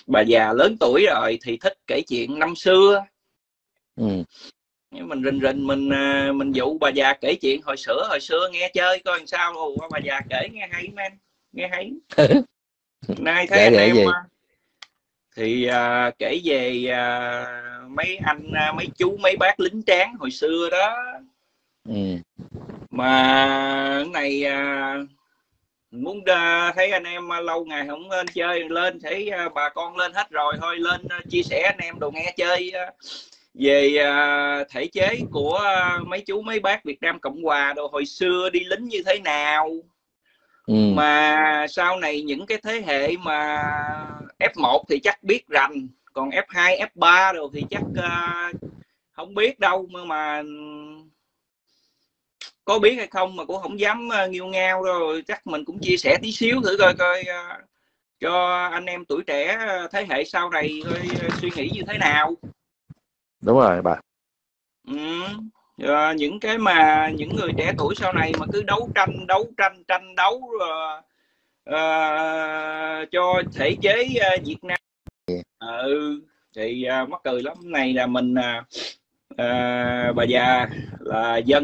bà già lớn tuổi rồi thì thích kể chuyện năm xưa. Mình rình mình dụ bà già kể chuyện hồi xưa nghe chơi coi làm sao. Bà già kể nghe hay men, nghe hay. Nay thấy anh em gì? Thì kể về mấy anh mấy chú mấy bác lính tráng hồi xưa đó. Mà cái này muốn thấy anh em lâu ngày không lên chơi, lên thấy bà con lên hết rồi, thôi lên chia sẻ anh em đồ nghe chơi về thể chế của mấy chú mấy bác Việt Nam Cộng Hòa đồ hồi xưa đi lính như thế nào. Mà sau này những cái thế hệ mà F1 thì chắc biết rành, còn F2 F3 rồi thì chắc không biết đâu, mà có biết hay không mà cũng không dám nghiêu ngao đâu. Chắc mình cũng chia sẻ tí xíu thử coi cho anh em tuổi trẻ thế hệ sau này suy nghĩ như thế nào. Đúng rồi bà. Những cái mà những người trẻ tuổi sau này mà cứ đấu tranh đấu cho thể chế Việt Nam thì mắc cười lắm. Này là mình bà già là dân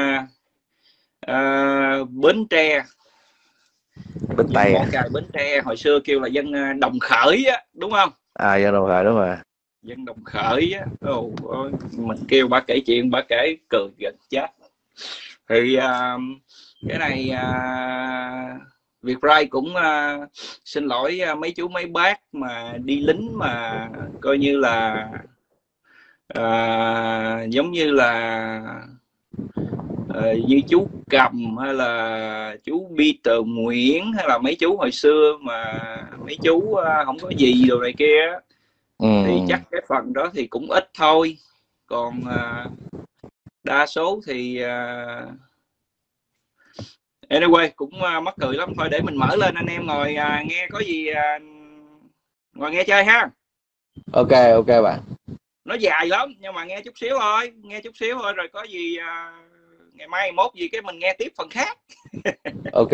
Bến Tre, Bến Tây, Mỏ Cày Bến Tre, hồi xưa kêu là dân Đồng Khởi á, đúng không? Dân Đồng Khởi, đúng rồi, dân Đồng Khởi á. Mình kêu bà kể chuyện, bà kể cười gần chết. Thì cái này Việt Rai cũng xin lỗi mấy chú mấy bác mà đi lính mà coi như là giống như là như chú Cầm hay là chú Peter Nguyễn hay là mấy chú hồi xưa mà mấy chú không có gì đồ này kia thì chắc cái phần đó thì cũng ít thôi. Còn đa số thì anyway cũng mắc cười lắm. Thôi để mình mở lên anh em ngồi nghe, có gì ngồi nghe chơi ha. Ok bạn. Nó dài lắm nhưng mà nghe chút xíu thôi, rồi có gì ngày mai mốt gì cái mình nghe tiếp phần khác. Ok.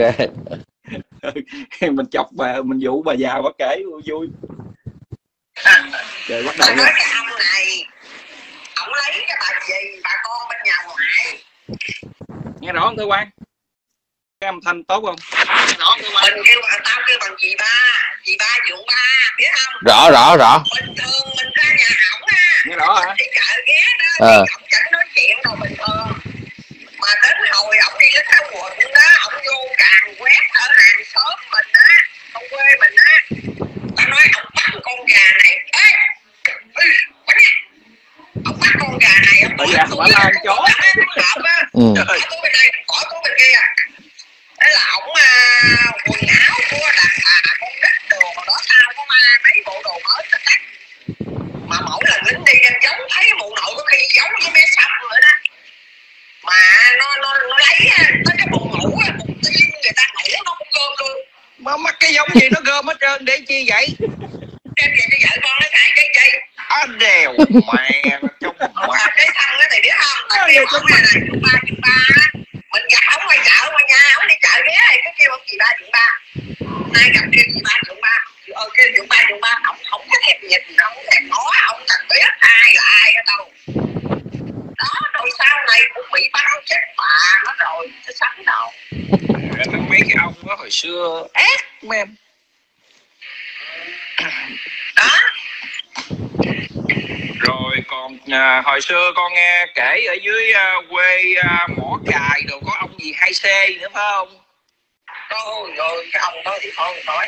Mình chọc bà, mình dụ bà già bà kể vui. Rồi bắt đầu nói cái ông này, ông lấy cái bà gì bà con bên nhà ngoại. Nghe rõ không Thưa Quang? Cái âm thanh tốt không? Mình kêu tao kêu bằng dì ba Dượng Ba, biết không? Rõ. Bình thường mình ra nhà ổng á. Nghe rõ hả? Đi chợ ghé đó, thì ổng chẳng nói chuyện đâu bình thường. Mà đến hồi ổng đi lính ở quận đó, ổng vô càng quét ở hàng xóm mình á, ở quê mình á. Ta nói ổng bắt con gà này, ông bắt con gà này, ông bỏ túi bên đây, bỏ túi bên kia. Thế là ổng quần áo của đàn bà con nít đồ đó sao có mấy bộ đồ mới tất cả. Mà mỗi lần lính đi em giống thấy mụ nội có khi giống với bé Sâm nữa đó. Mà nó lấy tới cái buồng ngủ á, buồng tiên người ta ngủ nó cũng gom luôn. Mà mắc cái giống gì nó gom hết trơn để chi vậy? Đem về cho vợ con nó xài cái chi. Đèo mẹ trong cái thằng đó thì biết không? Ông này là Dượng Ba. Mình gặp ông ngoài chợ ngoài nhà, ông đi chợ ghé thì cứ kêu ông dì ba Dượng Ba. Nay gặp kêu dì ba Dượng Ba, kêu Dượng Ba, ông không có thèm nhìn, ông không thèm nói, ông chẳng biết ai là ai ở đâu. Đó, rồi sau này cũng bị bắn chết bà nó rồi, chứ sẵn đâu. Mấy cái ông đó hồi xưa ác men. Đó. Rồi còn hồi xưa con nghe kể ở dưới quê Mỏ Cày rồi có ông gì 2C nữa phải không? Ôi rồi cái ông đó thì thôi nói.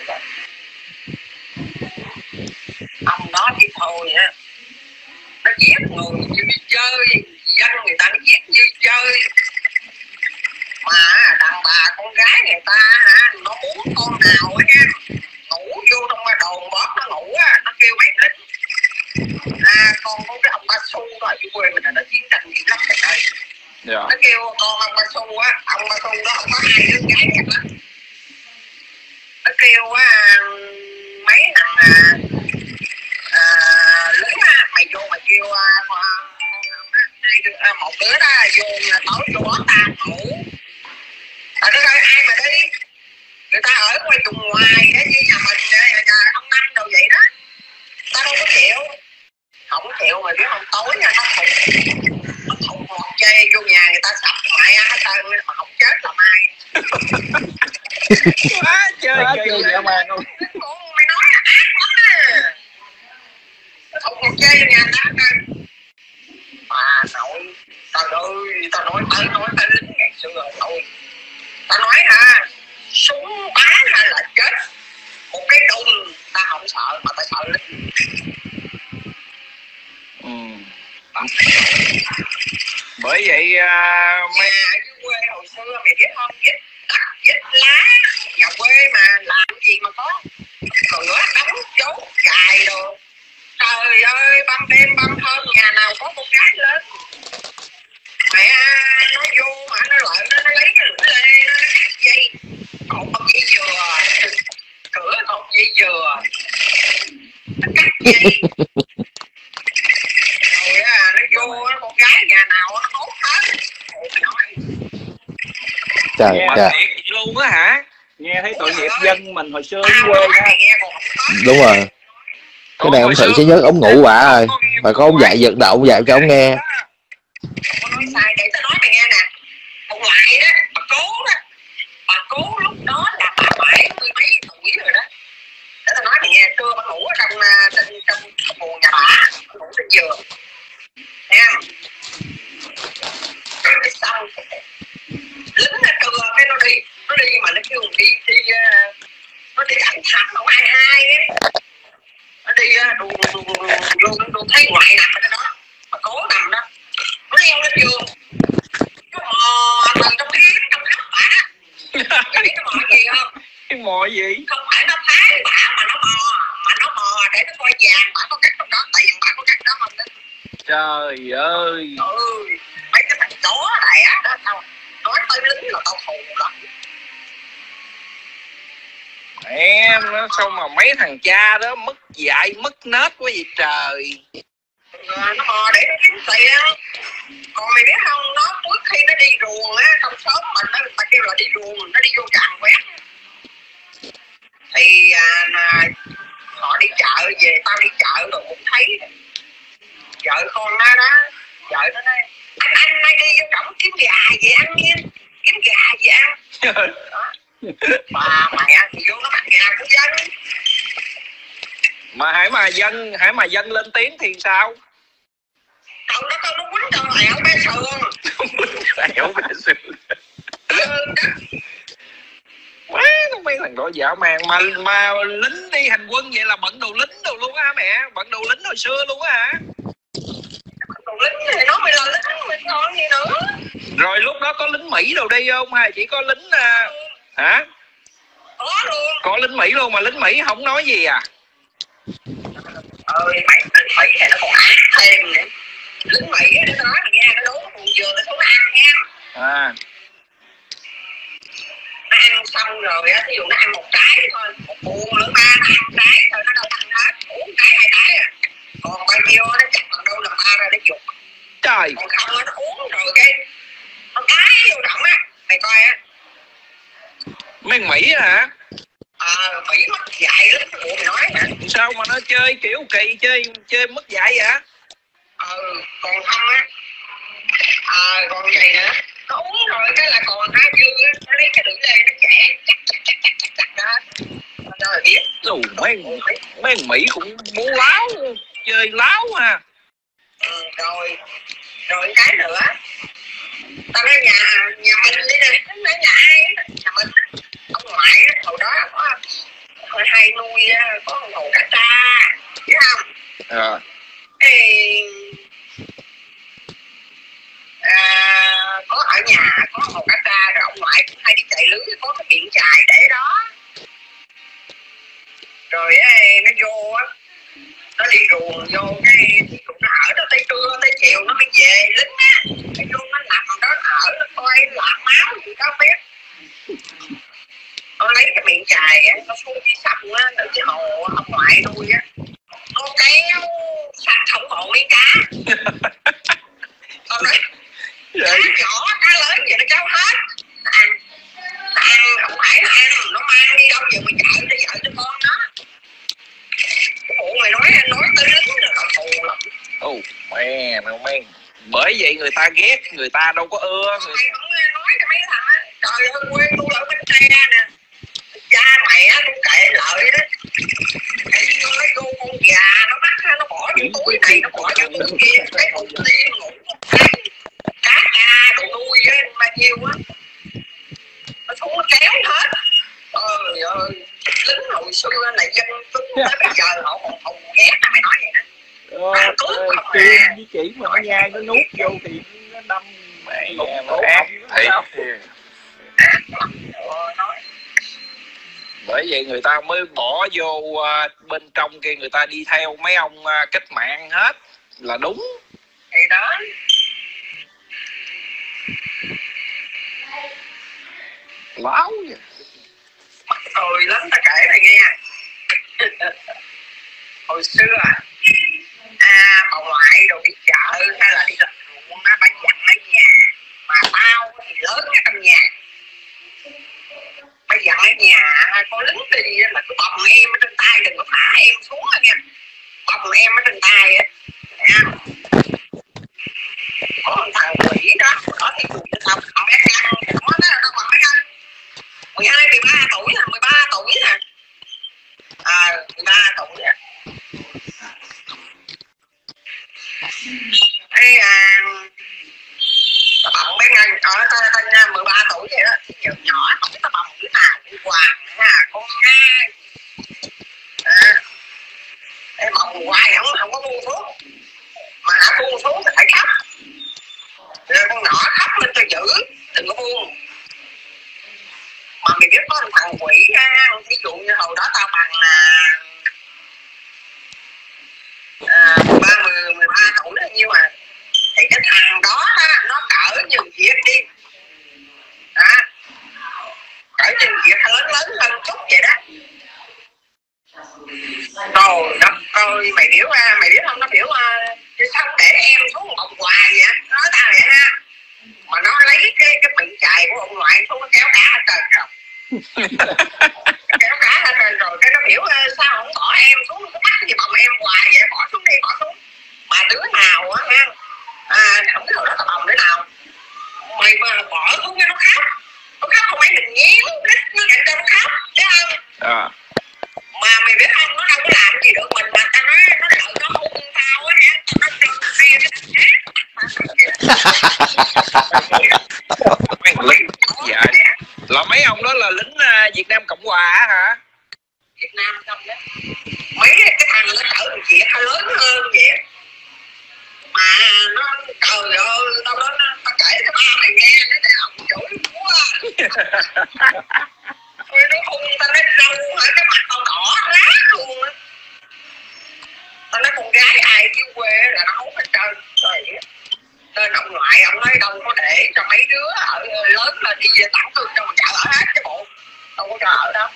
Ông đó thì thôi á. Nó ghét người như đi chơi, dân người ta nó ghét như chơi. Mà đàn bà con gái người ta hả, nó muốn con nào á nha, ngủ vô trong cái đồn bóp nó ngủ á, nó kêu mấy lính. Con có cái ông Ba Su đó ở quê mình là nó chiến tranh gì lắm rồi đây. Nó kêu con ông Ba Su á, ông Ba Su đó ông có 2 đứa gái đẹp lắm. Nó kêu mấy thằng lính á, mày vô mày kêu một đứa đó vô tối vô bó ta ngủ. Nó nói ai mà đi, người ta ở ngoài vùng ngoài đó như nhà mình, nhà ông Năm đồ vậy đó. tao đâu có chịu, không chịu mà biết không, tối nha nó thùng một chê vô nhà người ta sập mày á tao mà không chết là mai. Quá chơi kỳ vậy mà luôn. Mày nói là ác lắm á, nó thùng một chê vô nhà người ta coi. Bà nội, tao ơi, tao nói tới lính ngày xưa rồi thôi. Tao nói hả, súng bắn hay là chết một cái đùng tao không sợ mà tao sợ lính. Bởi vậy mấy ở dưới quê hồi xưa mày biết không, vít lá nhà quê mà làm gì mà có cửa đóng chốt cài đồ. Trời ơi, ban đêm ban hôm nhà nào có con gái lên mẹ nó vô mà nó lợi nó lấy cái lưỡi lê nó cắt dây cột bằng dây dừa, cửa cột dây dừa nó cắt dây rồi nó vô con gái nhà nào nó hốt hết. Trời nghe trời. thiệt luôn á hả? Nghe thấy tội nghiệp dân mình hồi xưa ở quê nha. Đúng rồi. Cái này ông Thị sẽ nhớ ông ngủ bả ơi. Bà có ông dạy giật đầu ông dạy cho ông nghe. Ông nói sai để tao nói mày nghe nè. Ông ngoại đó, bà cố lúc đó là bà 70 mấy tuổi rồi đó. Để tao nói mày nghe, trưa bà ngủ ở trong buồng nhà bà, ngủ trên giường. Nghe không? Rồi xong lính nó trưa cái nó đi mà nó kêu nó đi thành thăm không ai ấy. Nó đi đùn thấy ngoại nằm ở đó mà cố nằm đó, nó leo lên giường nó mò từ trong cái áo bả. Mày biết nó mò gì không? Cái mò gì? Không phải nó phá bả mà nó mò để nó coi vàng bả có cắt trong đó, tại vì bả có cắt đó không đó. Trời ơi. Mấy cái thằng chó này á đó, tao nói tới lính là tao thù lắm. Em nó sao mà mấy thằng cha đó mất dạy mất nết quá vậy trời. Nó mò để nó kiếm tiền. Còn mày biết không, nó trước khi nó đi ruồng á, trong xóm mình nó ta kêu là đi ruồng, nó đi vô tràn quét thì họ đi chợ về, tao đi chợ rồi cũng thấy vợ con nó đó, vợ nó nói anh nay đi vô cổng kiếm gà về ăn nha, kiếm gà về ăn. Bà mẹ thì vô nó bắt gà của dân. Mà hãy mà dân lên tiếng thì sao? Tao nó quýnh cho ẻo bé sườn. Ẻo bé sườn. Quá nó mấy thằng đó dã man mà lính đi hành quân vậy là bận đồ lính đồ luôn á mẹ, bận đồ lính hồi xưa luôn á hả? Đồ lính thì nó mày là lính mình còn gì nữa. Rồi lúc đó có lính Mỹ đâu đi không hay chỉ có lính hả? Có luôn. Có lính Mỹ luôn mà lính Mỹ không nói gì à? Mấy lính Mỹ thì nó còn ác thêm nữa. Lính Mỹ nó nói mày nghe, nó đốn buồn giường nó xuống ăn nha. Nó ăn xong rồi á, thí dụ nó ăn một trái thôi, một buồn nữa ba ăn trái thôi, nó đâu ăn hết, 4 trái 2 trái à. Còn bao nhiêu nó chắc bằng đâu làm ba ra để chuột. Trời. Còn không nó uống rồi cái nó cái vô động á, mày coi á. Mấy Mỹ hả? Mỹ mất dạy lắm, ủa mày nói hả? Sao mà nó chơi kiểu kỳ, chơi mất dạy vậy? Còn không á, còn vậy nữa, nó uống rồi cái là còn hai dư á, nó lấy cái lưỡi lê nó chẻ chặt đó, nó là biết. Dù mấy Mỹ cũng bố láo, chơi láo ha. Rồi cái nữa, tao nói nhà mình đi nè, nói nhà ai á, nhà mình, ông ngoại á, hồi đó có hay nuôi có con hồ cá tra, biết không? Có ở nhà có hồ cá tra rồi ông ngoại cũng hay đi chạy lưới, có cái điện chài để đó. Rồi nó vô á, nó đi ruồng vô cái nó ở đó tới trưa tới chiều nó mới về lính á, nó vô nó nằm đó ở nó coi lạ máu gì đó biết. Nó lấy cái miệng chài á, nó phun cái sông á, từ cái hồ ông ngoại nuôi á, nó kéo sạch không còn miếng cá. Con nói cá nhỏ cá lớn vậy nó kéo hết. Nó ăn không phải là ăn, nó mang đi đâu giờ mày chạy cho vợ cho con nó. Ủa mày nói mẹ nó mấy, bởi vậy người ta ghét, người ta đâu có ưa. Mày không nghe nói cho mấy thằng á, trời ơi quê tôi ở Bến Tre nè, cha mày á tôi kệ lợi đó, cái lấy cô con gà nó bắt nó bỏ vô túi này, nó bỏ vô túi kia, cái bụng tim ngủ cá cha đồ nuôi á bao nhiêu á, nó xuống nó kéo hết. Ơi ơi, lính hồi xưa này dân tính tới bây giờ họ còn thù ghét à, mày nói vậy đó. Kim với chỉ mà nó nhai nó nuốt vô thì nó đâm mẹ mà ác thì bởi vậy người ta mới bỏ vô bên trong kia, người ta đi theo mấy ông cách mạng hết là đúng thì đó. láo vậy. Mắc cười lắm, ta kể này nghe. Hồi xưa bà ngoại đồ đi chợ hay là đi làm ruộng á, bà dặn ở nhà, mà tao thì lớn ở trong nhà, bà dặn ở nhà con lính đi là cứ bồng em ở trên tay, đừng có thả em xuống nha, bồng em ở trên tay á nha. Có một thằng quỷ đó thì tao không biết ăn nó đó, tao hỏi anh 12, 13 tuổi nè, 13 tuổi nè, 13 tuổi nè. Ê tao bồng bé Ngân, tao 13 tuổi vậy đó, nhỏ nhỏ không biết tao bồng đứa nào, con Hoàng con Nga, em bồng hoài không có buông xuống, mà đã buông xuống thì phải khóc, rồi con nhỏ khóc lên cho giữ, đừng có buông. Mà mày biết có một thằng quỷ ha, ví dụ như hồi đó tao bằng 13 tuổi là nhiêu à, thì cái thằng đó nó cỡ như Việt đi đó, cỡ như Việt lớn hơn chút vậy đó. Trời đất ơi, mày biết không, nó biểu sao để em xuống một hoài vậy, nó nói tao vậy ha, mà nó lấy cái bị chài của ông ngoại xuống, nó kéo cá hết trơn rồi. Kéo cá hết trơn rồi, cái nó biểu sao không bỏ em xuống, nó bắt gì bồng em hoài vậy, bỏ xuống đi, bỏ xuống. Mà đứa nào á ha, không biết hồi đó tao bồng đứa nào, mày mà bỏ xuống cái nó khóc không phải mình nhéo, nó để cho nó khóc, thấy không? Mà mày biết không, nó đâu có làm gì được mình, mà tao nói nó sợ nó hung tao á hả, nó cho kia dạ. Là mấy ông đó là lính Việt Nam Cộng Hòa hả? Việt Nam không đó, mấy cái thằng nó cỡ Việt lớn hơn vậy mà nó trời ơi, tao nói tao kể cho ba mày nghe, nó này ông chửi quá. Nó hung tao nói râu hả, cái mặt tao đỏ rát luôn á. Tao nói con gái ai chứ quê là nó hút hết trơn rồi. Nên ông ngoại ông nói đâu có để cho mấy đứa ở lớn lên đi về tặng thương cho mình chợ ở hết cái bộ, đâu có cho ở đâu.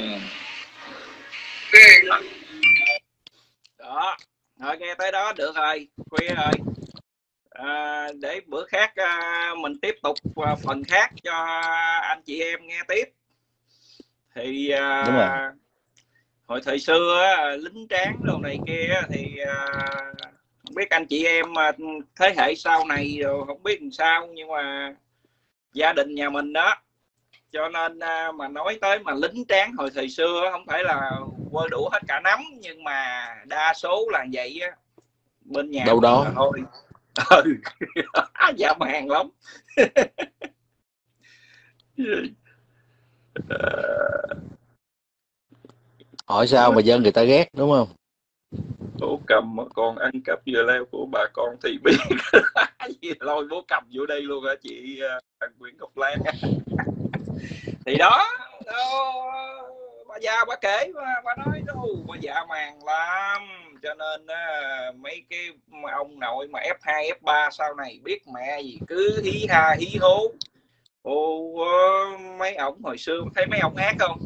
Ghê lắm. Đó, thôi nghe tới đó được rồi, khuya rồi. Để bữa khác mình tiếp tục phần khác cho anh chị em nghe tiếp. Thì hồi thời xưa lính tráng đồ này kia thì không biết anh chị em thế hệ sau này rồi không biết làm sao, nhưng mà gia đình nhà mình đó, cho nên mà nói tới mà lính tráng hồi thời xưa không phải là quơ đủ hết cả nắm, nhưng mà đa số là vậy á, bên nhà đâu đó thôi. Dã man lắm. hỏi sao mà dân người ta ghét, đúng không? Bố Cầm mà còn ăn cắp dưa leo của bà con thì biết. Gì lôi bố Cầm vô đây luôn hả chị Nguyễn Ngọc Lan? Thì đó, bà già bà kể, bà nói đâu bà dạ màng lắm, cho nên mấy cái ông nội mà F2 F3 sau này biết mẹ gì cứ hí ha hí hố. Mấy ổng hồi xưa thấy mấy ông hát không?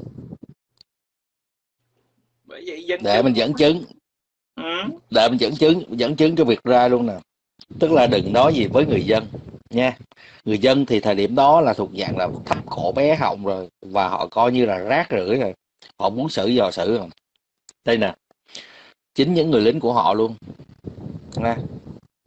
Bởi vậy dân để mình dẫn chứng, để mình dẫn chứng cho việc ra luôn nè. Tức là đừng nói gì với người dân nha. Người dân thì thời điểm đó là thuộc dạng là thấp cổ bé họng rồi, và họ coi như là rác rưởi rồi, họ muốn xử dò xử rồi. Đây nè, chính những người lính của họ luôn nha,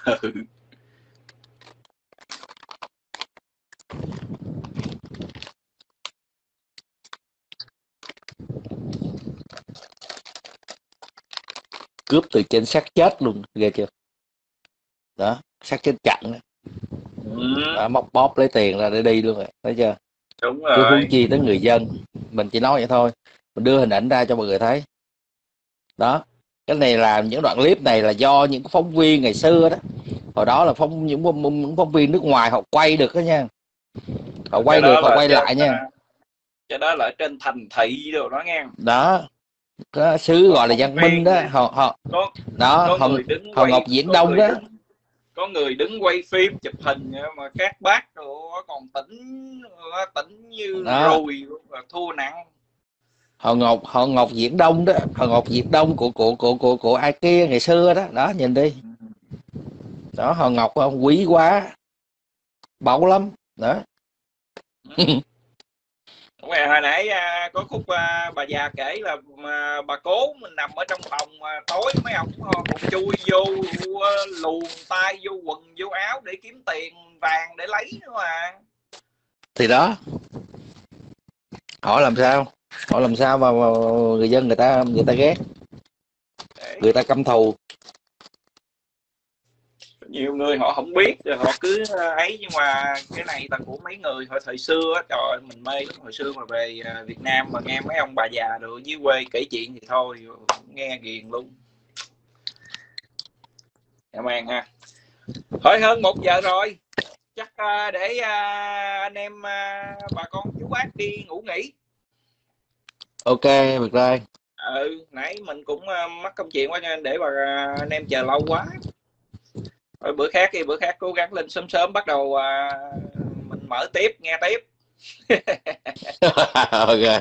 Cướp từ trên xác chết luôn, ghê chưa? Đó, xác chết chặn đó. Đó, móc bóp lấy tiền ra để đi luôn rồi, thấy chưa? Đúng Chứ huống rồi. chi tới người dân. Mình chỉ nói vậy thôi, mình đưa hình ảnh ra cho mọi người thấy. Đó, cái này là những đoạn clip này là do những phóng viên ngày xưa đó, hồi đó là những phóng viên nước ngoài họ quay được đó nha, họ quay được, họ quay lại nha. Cái đó là ở trên thành thị rồi đó nghe. Đó, cái xứ gọi là Giang Minh đó, họ Ngọc Viễn Đông đó. Có người đứng quay phim chụp hình mà các bác rồi còn tỉnh như Đó. rồi thua nặng. Họ Ngọc Viễn Đông đó, họ Ngọc Viễn Đông của ai kia ngày xưa đó, đó nhìn đi. Đó, họ Ngọc không quý quá, báu lắm đó. Hồi nãy có khúc bà già kể là bà cố mình nằm ở trong phòng tối mấy ông còn chui vô luồn tay vô quần vô áo để kiếm tiền vàng để lấy nữa mà. Thì đó, họ làm sao mà người dân người ta ghét, người ta căm thù. Nhiều người họ không biết rồi họ cứ ấy, nhưng mà cái này là của mấy người hồi thời xưa á, trời ơi, mình mê lắm. Hồi xưa mà về Việt Nam mà nghe mấy ông bà già rồi dưới quê kể chuyện thì thôi nghe ghiền luôn. Dạ mang ha. Thôi hơn 1 giờ rồi, chắc để anh em bà con chú bác đi ngủ nghỉ. Ok, được rồi. Nãy mình cũng mắc công chuyện quá nên để anh em chờ lâu quá. Rồi bữa khác cố gắng lên sớm sớm, bắt đầu mình mở tiếp nghe tiếp. Ok.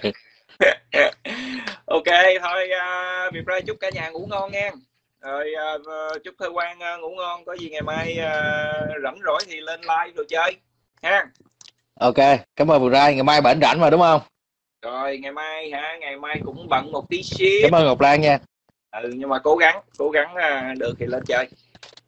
Ok thôi, Việt Ray chúc cả nhà ngủ ngon nha. Rồi chúc Thơ Quang ngủ ngon, có gì ngày mai rảnh rỗi thì lên live rồi chơi ha. Ok, cảm ơn Việt Ray, ngày mai bệnh rảnh mà đúng không? Rồi ngày mai cũng bận một tí ship. Cảm ơn Ngọc Lan nha. Nhưng mà cố gắng được thì lên chơi.